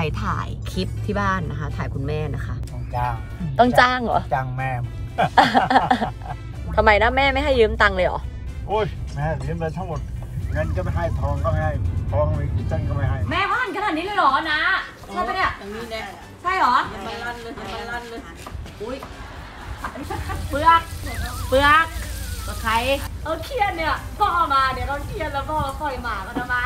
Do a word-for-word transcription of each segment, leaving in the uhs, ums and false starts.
ถ่ายคลิปที่บ้านนะคะถ่ายคุณแม่นะคะต้องจ้างต้องจ้างเหรอจ้างแม่ทำไมนะแม่ไม่ให้ยืมตังค์เลยเหรอโอ้ยแม่ยืมไปทั้งหมดเงินก็ไม่ให้ทองก็ไม่ให้ทองมีกี่เส้นก็ไม่ให้แม่พ่านขนาดนี้เลยเหรอนะใช่ปะเนี่ยอย่างนี้แน่ใช่เหรอมันลั่นเลยมันลั่นเลยอุ้ยอันนี้เปลือกเปลือกก็ใครเอาเครียดเนี่ยพ่อมาเดี๋ยวเขาเครียดแล้วพ่อปล่อยหมาก็ทำไม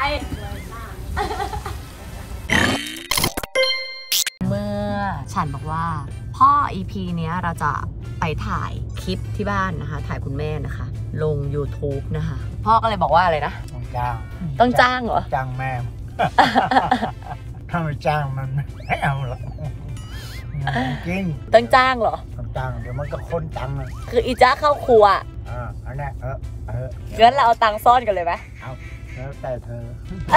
เมื่อฉันบอกว่าพ่อ อี พี เนี้ยเราจะไปถ่ายคลิปที่บ้านนะคะถ่ายคุณแม่นะคะลง ยูทูบ นะคะพ่อก็เลยบอกว่าอะไรนะต้องจ้างต้องจ้างเหรอจ้างแม่ถ้าไม่จ้างมันไม่เอาหรอกจริงต้องจ้างเหรอต้องจ้างเดี๋ยวมันก็ค้นตังค์คืออีจ้าเข้าครัวอ่าอันนี้เออเอองั้นเราเอาตังค์ซ่อนกันเลยไหมเอาแล้วแต่เธอ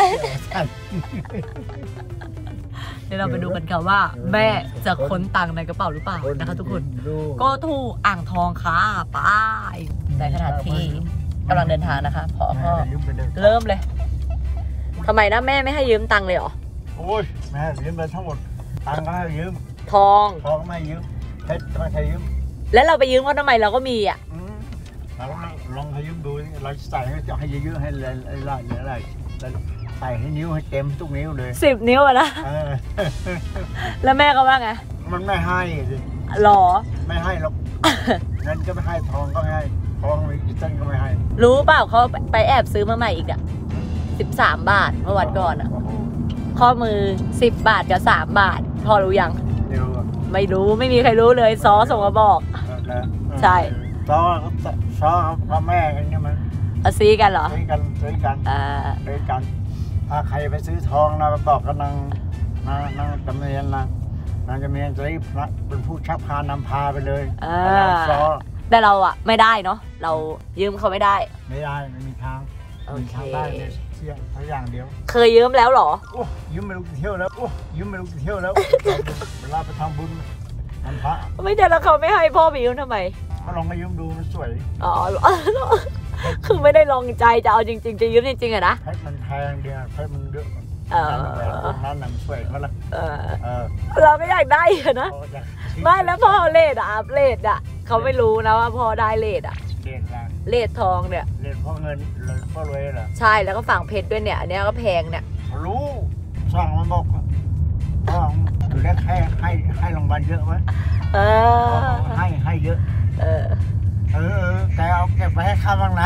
เดี๋ยวเราไปดูกันค่ะว่าแม่จะค้นตังค์ในกระเป๋าหรือเปล่านะคะทุกคนก็ถูกอ่างทองค่ะป้ายในขณะที่กำลังเดินทางนะคะพอก็เริ่มเลยทำไมนะแม่ไม่ให้ยืมตังค์เลยเหรอโอ้ยแม่ยืมไปทั้งหมดตังค์ก็ให้ยืมทองทองไม่ยืมเพชรไม่ให้ยืมแล้วเราไปยืมเขาทำไมเราก็มีอ่ะเราลองให้ยืมดูเราใส่ให้จะให้เยอะๆให้อะไรอะไรอะไรใส่ให้นิ้วให้เต็มทุกนิ้วเลยสิบนิ้วอะนะแล้วแม่ก็ว่าไงมันไม่ให้สิหรอไม่ให้หรอกเงินก็ไม่ให้ทองก็ไม่ให้ทองมีกี่เส้นก็ไม่ให้รู้เปล่าเขาไปแอบซื้อมาใหม่อีกอ่ะสิบสามบาทเมื่อวันก่อนอ่ะข้อมือสิบบาทกับสามบาทพอรู้ยังไม่รู้ไม่มีใครรู้เลยซอส่งมาบอกใช่ซอซอพ่อแม่กันเนี่ยมันซีกันเหรอซีกันซีกันซีกันถ้าใครไปซื้อทองนะมาบอกกับนางนางนางจำเนียนนะนางจำเนียนจะรีบเป็นผู้ชักพานำพาไปเลยซอแต่เราอะไม่ได้เนาะเรายืมเขาไม่ได้ไม่ได้ไม่มีทางมีทางได้เลยเที่ยวเท่าอย่างเดียวเคยยืมแล้วหรอโอ้ยืมไม่รู้กี่เที่ยวแล้วโอ้ยืมไม่รู้กี่เที่ยวแล้วเวลาไปทำบุญทำพระไม่แต่แล้วเขาไม่ให้พ่อไปยืมทำไมเขาลองมายืมดูมันสวยอ๋อคือไม่ได้ลองใจจะเอาจริงๆจะยืมจริงๆอะนะเพชรมันแพงเดียวเพชรมันเยอะตรงนั้นน่ะมันสวยเขาละเราไม่อยากได้นะไม่แล้วพ่อเลดอะเลดอะเขาไม่รู้นะว่าพ่อได้เลดอะเลดอะไรเลดทองเนี่ยเลดพ่อเงินพ่อรวยเหรอใช่แล้วก็ฝังเพชรด้วยเนี่ยอันนี้ก็แพงเนี่ยรู้สั่งมันบอกสั่งอยู่แล้วให้ให้ให้รางวัลเยอะไหมเออให้ให้เยอะเออเออแต่เอาเก็บไว้ให้ข้าบ้างนะ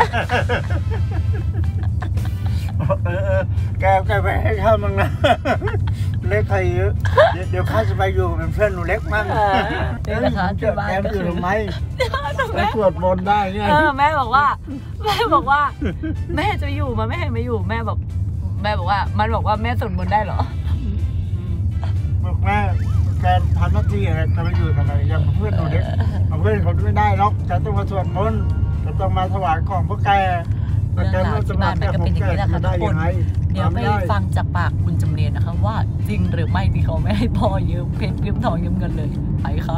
เออเออแกแกไปให้ข้าบ้างนะเล็กใครเยอะเดี๋ยวข้าจะไปอยู่เป็นเพื่อนหนูเล็กมั่งนี่นะคะที่บ้านก็คือทำไมไปสวดมนต์ได้ไงแม่บอกว่าแม่บอกว่าแม่จะอยู่มาแม่ไม่อยู่แม่บอกแม่บอกว่ามันบอกว่าแม่สวดมนต์ได้เหรอบอกแม่แกทำหน้าที่อะไรจะไปอยู่ทำไมยังเพื่อนหนูเล็กเพื่อนเขาไม่ได้หรอกจะต้องมาสวดมนต์จะต้องมาถวายของพวกแกเรื่องราวที่บ้านมันก็เป็นอย่างนี้แหละค่ะทุกคนเดี๋ยวไปฟังจากปากคุณจำเนียนนะคะว่าจริงหรือไม่ที่เขาไม่ให้พ่อยืมเพชรยืมทองยืมเงินเลยไปค่ะ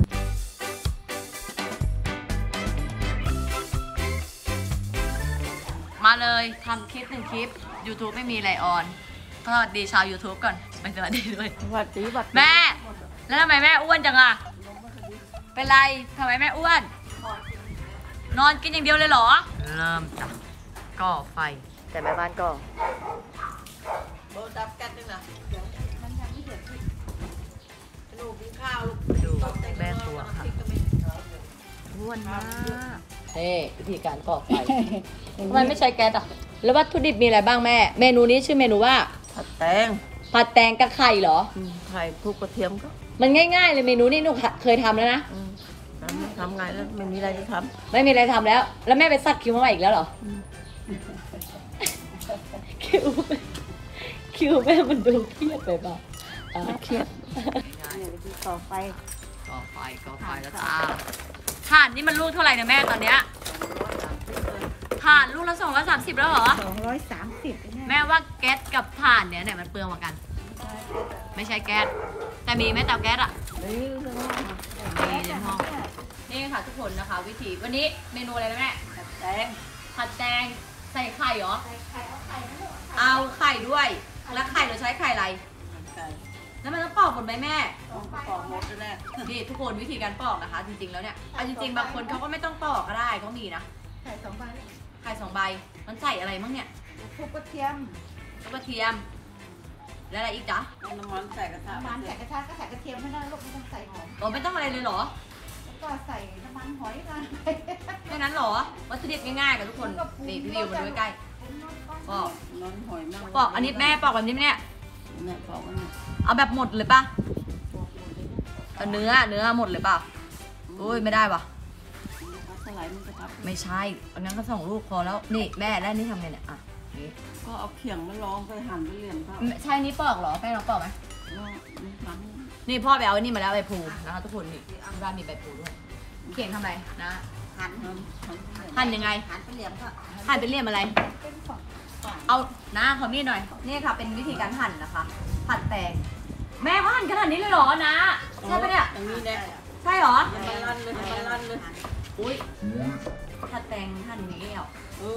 มาเลยทำคลิปหนึ่งคลิป ยูทูบ ไม่มีไลออนก็ดีชาว ยูทูบ ก่อนไปสวัสดีด้วยสวัสดีบัดแม่แล้วทำไมแม่อ้วนจังล่ะเป็นไรทำไมแม่อ้วนนอนกินอย่างเดียวเลยเหรอเริ่มจ้ะก่อไฟแต่แม่บ้านก็โบดับกันนึงนะมันทำไม่เห็นหนูกินข้าวดูแม่ครัวค่ะอ้วนมากเฮ้วิธีการก่อไฟทำไมไม่ใช้แก๊สอ่ะแล้ววัตถุดิบมีอะไรบ้างแม่เมนูนี้ชื่อเมนูว่าผัดแตงผัดแตงกับไข่เหรอไข่คลุกกระเทียมก็มันง่ายๆเลยเมนูนี้หนูเคยทำแล้วนะทำไงแล้วไม่มีอะไรจะทำไม่มีอะไรทำแล้วแล้วแม่ไปซักคิวมาใหม่อีกแล้วเหรอคิวคิวแม่มันดูเครียดไปป่ะเครียดก่อไฟก่อไฟก่อไฟแล้วจ้าถ่านนี่มันลูกเท่าไหร่นะแม่ตอนเนี้ยถ่านลูกละสองร้อยสามสิบแล้วเหรอสองร้อยสามสิบแม่ว่าแก๊สกับถ่านเนี่ยไหนมันเปลืองกว่ากันไม่ใช่แก๊สแต่มีไหมเตาแก๊สอ่ะมีในห้องนี่ค่ะทุกคนนะคะวิธีวันนี้เมนูอะไรนะแม่ผัดแตงผัดแตงใส่ไข่เหรอเอาไข่ด้วยแล้วไข่เราใช้ไข่อะไรแล้วมันต้องปอกหมดไหมแม่ปอกหมดแรกนี่ทุกคนวิธีการปอกนะคะ จริงๆแล้วเนี่ยเอาจริงๆบางคนเขาก็ไม่ต้องปอกก็ได้เขามีนะไข่สองใบไข่สองใบมันใส่อะไรมั่งเนี่ยทุบกระเทียมแล้วกระเทียมแล้วอะไรอีกจ๊ะน้ำมันใส่กระทะน้ำมันใส่กระทะก็ใส่กระเทียมไม่ได้ลูกไม่ต้องใส่หอมอ๋อไม่ต้องอะไรเลยเหรอแล้วก็ใส่น้ำมันหอยกันแค่นั้นเหรอวัตถุดิบง่ายๆกับทุกคนนี่พี่วิวมาดูใกล้ๆปอกน้ำหอยมากปอกอันนี้แม่ปอกแบบนี้เนี่ยเนี่ยปอกกันเนี่ยเอาแบบหมดเลยป่ะเอาเนื้อเนื้อหมดเลยป่ะอุ้ยไม่ได้ป่ะสไลด์มันกระทับไม่ใช่อันนั้นก็สองลูกพอแล้วนี่แม่แล้วนี่ทำไงเนี่ยอ่ะนี่ก็เอาเขียงมาลองไปหั่นไปเหลี่ยมก็ใช่นี่ปอกเหรอแม่ลองปอกไหมหั่นนี่พ่อไปเอาไอ้นี่มาแล้วใบพลูนะคะทุกคนนี่ที่บ้านมีใบพลูด้วยเขียนทำอะไรนะหั่นหั่นยังไงหั่นไปเหลี่ยมก็หั่นเป็นเลี่ยมอะไรเป็นฝั่งเอานะขอมีดหน่อยนี่ค่ะเป็นวิธีการหั่นนะคะผัดแตงแม่เขาหั่นขนาดนี้เลยเหรอนะใช่ปะเนี่ยอย่างนี้แน่ใช่เหรอมันลั่นเลยมันลั่นเลยอุ้ยผัดแตงหั่นอย่างนี้เหรอเออ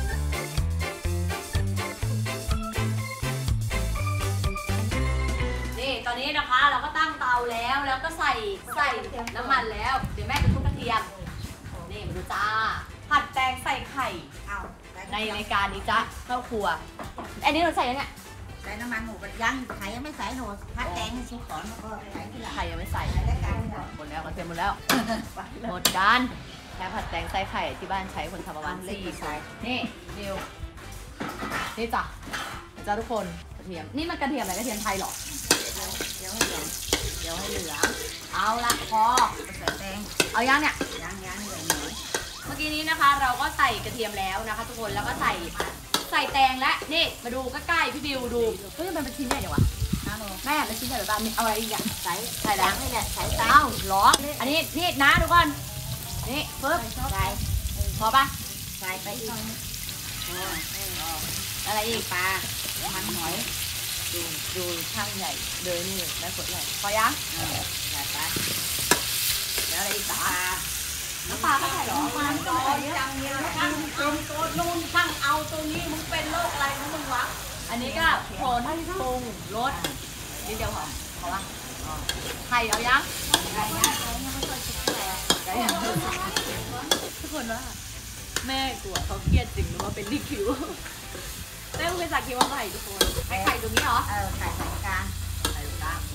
นี่ตอนนี้นะคะเราก็ตั้งเตาแล้วแล้วก็ใส่ใส่น้ำมันแล้วเดี๋ยวแม่จะทุบกระเทียมนี่มาดูจ้าผัดแตงใส่ไข่เอาในรายการนี้จ้าเข้าครัวอันนี้เราใส่ยังไงใส่น้ำมันหมูกระยังไข่ยังไม่ใส่หนูพัดแตงสุกก่อนแล้วก็ใส่ทีหลังไข่ยังไม่ใส่ใส่แล้วกันหมดแล้วกระเทียมหมดแล้วหมดกันแค่ผัดแตงใส่ไข่ที่บ้านใช้คนทำประมาณสี่คนนี่เดียวนี่จ้ะจ้าทุกคนกระเทียมนี่มันกระเทียมอะไรกระเทียมไทยเหรอเดี๋ยวให้เหลืองเดี๋ยวให้เหลืองเอาละพอใส่แตงเอายังเนี่ยยังยังเหลืองหน่อยเมื่อกี้นี้นะคะ เราก็ใส่กระเทียมแล้วนะคะ ทุกคนแล้วก็ใส่ใส่แตงและนี่มาดูใกล้ๆพี่บิวดูเฮ้ยมันเป็นชิ้นใหญ่จังวะนะหนูแม่เป็นชิ้นใหญ่หรือเปล่ามีเอาอะไรอีกอ่ะใส่ใส่หลัแล้วงนี่แหละใส่ตาเอ้าเหรออันนี้นี่นะทุกคนนี่ปึ๊บใส่พอปะใส่ไปอีกอ๋ออะไรอีกปลามันหอยดูดูช่างใหญ่เดินนี่ได้ผลใหญ่พอยังใส่ปลาแล้วอะไรอีกปจ้าลาน้ำปลาก็ใส่เหรอปลาก็ใส่จังเนี่ยช่างเอาตัวนู่นช่างเอาตัวนี้มึงเป็นโรคอะไรของมึงวะอันนี้ก็ผลปรุงรสนิดเดียวพอพอปะไข่เอายังไก่ย่างไก่ยังไม่ค่อยสุกเท่าไหร่ไก่ยังทุกคนว่าแม่กลัวเขาเครียดจริงหรือว่าเป็นลิคิวแม่คุณเป็นสักคิดว่าไข่ทุกคนไข่ไข่ตรงนี้เหรอเออไข่ใส่กลางไข่ตรงกลาง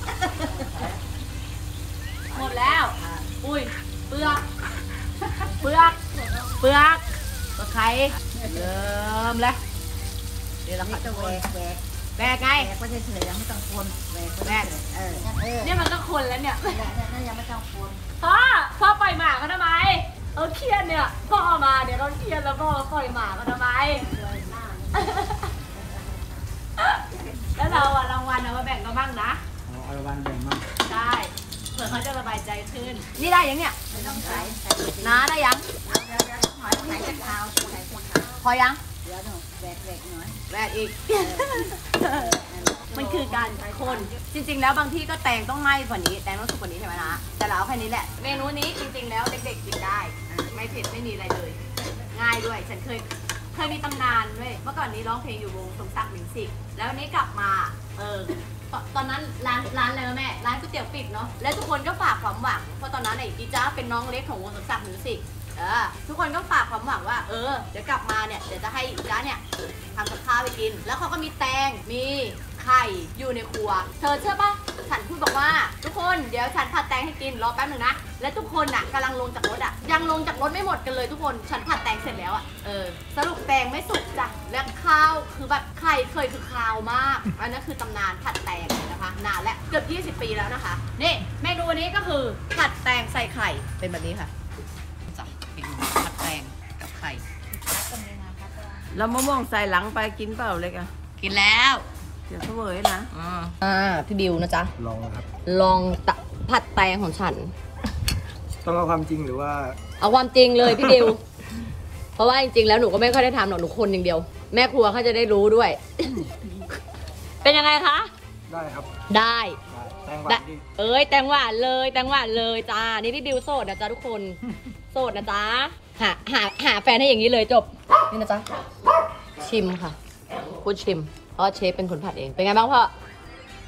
หมดแล้วอุ้ยเปลือกเปลือกเปลือกตะไคร้เริ่มแล้วเดี๋ยวเรานี่ขัดต้องคแหวน กแหวกแบกไงแหวกก็เฉยๆยังไม่ต้องคนแหวกก็ได้เออเออเนี่ยมันก็คนแล้วเนี่ยนั่นยังไม่ต้องคนพ่อพ่อปล่อยหมาเขาทำไมเออเครียดเนี่ยพ่อมาเนี่ยเขาเครียดแล้วพ่อปล่อยหมาเขาทำไมเลยหน้าแล้วเราอะรางวัลเอามาแบ่งกันบ้างนะเอาเอาวันแบ่งมาได้เผื่อเขาจะสบายใจขึ้นนี่ได้ยังเนี่ยไม่ต้องใส่ใส่น้าได้ยังเดี๋ยวเดี๋ยวหอยใส่กระเท้าใส่กระเท้าพอยังเดี๋ยวหนูแหวกแหวกหน่อยแบกอีก มันคือการคนจริงๆ แล้วบางที่ก็แตงต้องไหม้กว่านี้แตงต้องสุกกว่านี้ใช่ไหมนะแต่เราเอาแค่นี้แหละเมนูนี้จริงๆ แล้วเด็กๆกินได้ไม่เผ็ดไม่มีอะไรเลย ง่ายด้วยฉันเคยเคยมีตำนานด้วยเมื่อก่อนนี้ร้องเพลงอยู่วงสมศักดิ์มิวสิกแล้ววันนี้กลับมาเออตตอนนั้นร้านร้านอะไรวะแม่ร้านก๋วยเตี๋ยวปิดเนาะแล้วทุกคนก็ฝากความหวังเพราะตอนนั้นไอ้อีจ้าเป็นน้องเล็กของวงสมศักดิ์มิวสิกเออทุกคนก็ฝากความหวังว่าเออเดี๋ยวกลับมาเนี่ยเดี๋ยวจะให้อีจ้าเนี่ยทำกับข้าวไปกิน แล้วเขาก็มีแตงมีไข่อยู่ในครัว เธอเชื่อปะฉันพูดบอกว่าทุกคนเดี๋ยวฉันผัดแตงให้กินรอแป๊บหนึ่งนะและทุกคนน่ะกำลังลงจากรถอ่ะยังลงจากรถไม่หมดกันเลยทุกคนฉันผัดแตงเสร็จแล้วอ่ะเออสรุปแตงไม่สุกจ้ะและข้าวคือแบบไข่เคยคือคาวมากอันนั้นคือตำนานผัดแตงนะคะนานและเกือบยี่สิบปีแล้วนะคะนี่เมนูนี้ก็คือผัดแตงใส่ไข่เป็นแบบนี้ค่ะจ้ะเมนูผัดแตงกับไข่แล้วมะม่วงใส่หลังไปกินเปล่าเล็กอ่ะกินแล้วเดี๋ยวเสวยนะอ่าพี่บิวนะจ๊ะลองนะครับลองตะผัดแตงของฉันต้องเอาความจริงหรือว่าเอาความจริงเลยพี่บิว เพราะว่าจริงๆแล้วหนูก็ไม่ค่อยได้ทำหรอกหนูคนอย่างเดียว แม่ครัวเขาจะได้รู้ด้วย เป็นยังไงคะได้ครับได้แตงหวาได้นดีเอ้ยแตงหวานเลยแตงหวานเลยจ้านี่พี่บิวโสดนะจ๊ะทุกคน โสดนะจ๊ะหาหาหาแฟนให้อย่างนี้เลยจบนี่นะจ๊ะชิมค่ะพูดชิมเพราะเชฟเป็นคนผัดเองเป็นไงบ้างพ่อ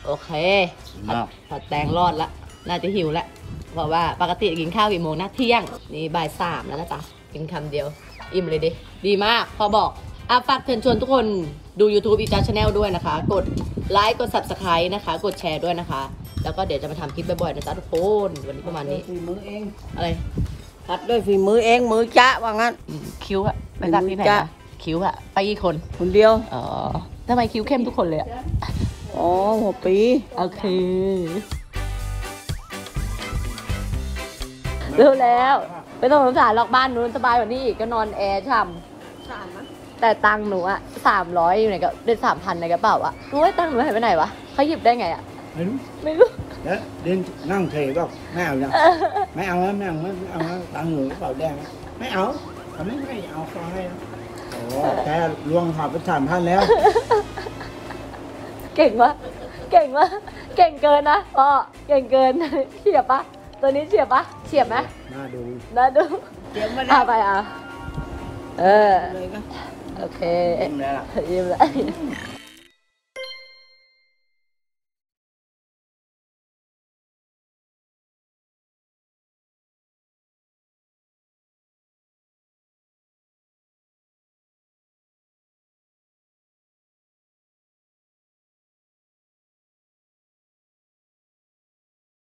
โอเคผัดผัดแตงรอดละน่าจะหิวละเพราะว่าปกติกินข้าวกี่โมงนะเที่ยงนี่บ่ายสามแล้วนะจ๊ะกินคำเดียวอิ่มเลยดิดีมากพอบอกอ่ะฝากเชิญชวนทุกคนดู YouTube อีจ้าชาแนลด้วยนะคะกดไลค์กด ซับสไครบ์ นะคะกดแชร์ด้วยนะคะแล้วก็เดี๋ยวจะมาทำคลิปบ่อยๆนะจ๊ะทุกคนวันนี้ประมาณนี้ฝีมือเองอะไรผัดด้วยฝีมือเองมือจ๊ะว่างั้นอืมคิ้วอะไปตัดที่ไหนจ้ะนะคิ้วอะไปกี่คนคนเดียวอ๋อทำไมคิ้วเข้มทุกคนเลยอะอ๋อหัวปีโอเครู้แล้วไม่ต้องสงสารหรอกบ้านนู้นสบายกว่านี้อีกก็นอนแอร์ช่ำแต่ตังค์หนูอะสามร้อยอยู่ไหนก็ได้สามพันในกระเป๋าอะรู้ว่าตังค์หนูหายไปไหนวะเขาหยิบได้ไงอะไม่รู้ไม่รู้เดี๋ยวเดินนั่งเฉยบอกไม่เอานะไม่เอาแล้วไม่เอาไม่เอาแล้วตังค์หนูกระเป๋าแดงนะไม่เอาเขาไม่ให้เอาเขาให้นะโอ้แกลวงหอบไปสามพันแล้วเก่งวะเก่งวะเก่งเกินนะพ่อเก่งเกินเฉียบปะตัวนี้เฉียบปะเฉียบไหมน่าดูน่าดูเตรียมมาเอาแล้วไปอ่ะเออเลยก็โอเคยิ้มแล้วล่ะยิ้มแล้ว